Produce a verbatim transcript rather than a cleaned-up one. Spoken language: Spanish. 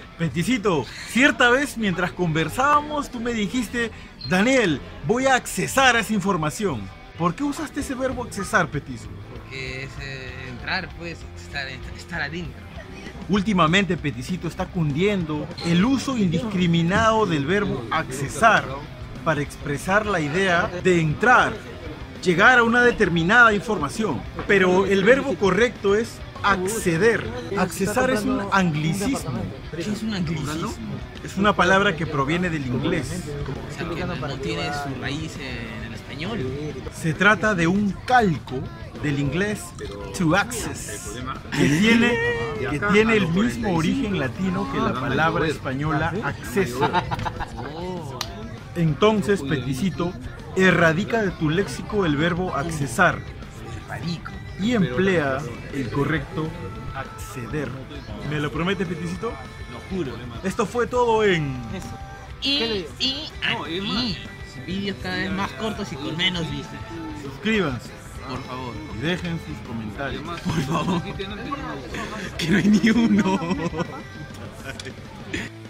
Peticito, cierta vez mientras conversábamos tú me dijiste, Daniel, voy a accesar a esa información. ¿Por qué usaste ese verbo accesar, Petizo? Porque es eh, entrar, pues, estar, estar adentro. Últimamente, Peticito, está cundiendo el uso indiscriminado del verbo accesar para expresar la idea de entrar, llegar a una determinada información. Pero el verbo correcto es acceder. Accesar es un anglicismo. ¿Qué es un anglicismo? Es una palabra que proviene del inglés. O sea, que no tiene su raíz en el español. Se trata de un calco del inglés to access, que tiene, que tiene el mismo origen latino que la palabra española acceso. Entonces, Peticito, erradica de tu léxico el verbo accesar y emplea el correcto acceder. ¿Me lo promete, Peticito? Lo juro. Esto fue todo en... Y, y, aquí, vídeos cada vez más cortos y con menos vistas. Suscríbanse, por favor. y dejen sus comentarios. Por favor. Que no hay ni uno.